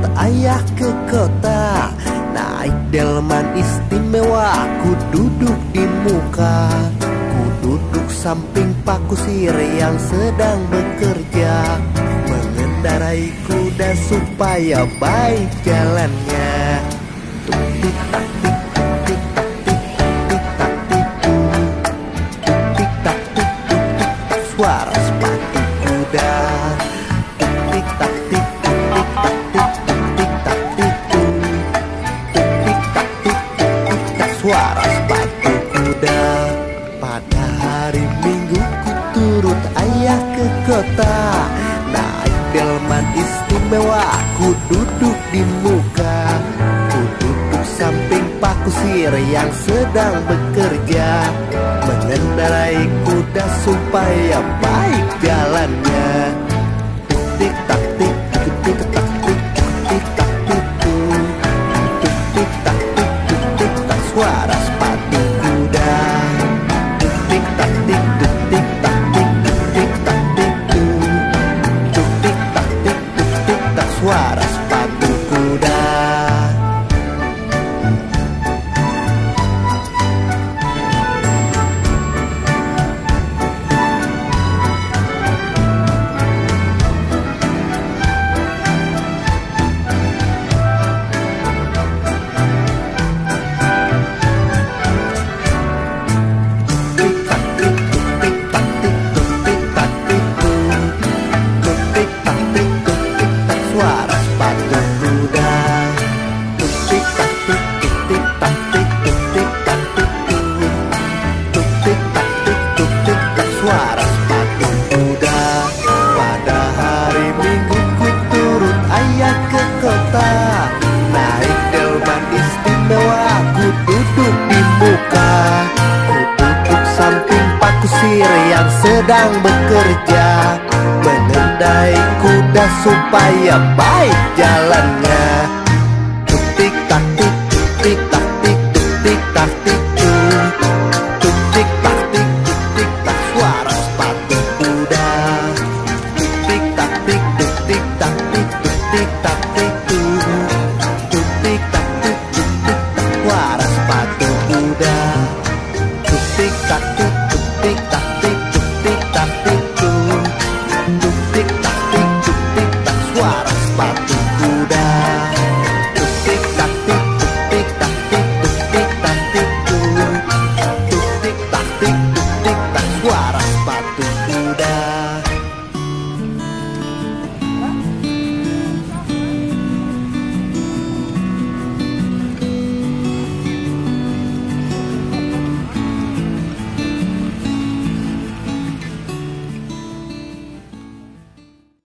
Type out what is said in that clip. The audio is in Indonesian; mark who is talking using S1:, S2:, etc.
S1: ayah ke kota, naik delman istimewa, ku duduk di muka. Ku duduk samping Pak Kusir yang sedang bekerja, mengendarai kuda supaya baik jalannya. Tuk tik tak tik tik tak tik tik tak tik tik tak tik tik, suara sepatu kuda. Tik tak tik tik tak tik tik tak tik tik tak tik tik, suara sepatu kuda. Pada hari Minggu ku turut ayah ke kota, naik delman istimewa, ku duduk di muka. Ku duduk samping Pak Kusir yang sedang bekerja, mengendarai kuda supaya baik jalannya. Tik tak tik tik tak tik tik tak tik tik tak tik tik tak, suara sepatu kuda. Tik tak tik tik tak tik tik tak tik tik tak tik tik tak, suara sepatu kuda. Suara sepatu kuda. Pada hari Minggu ku turut ayah ke kota, naik delman istimewa, ku duduk di muka. Ku duduk samping Pak Kusir yang sedang bekerja, mengendarai kuda supaya baik jalan.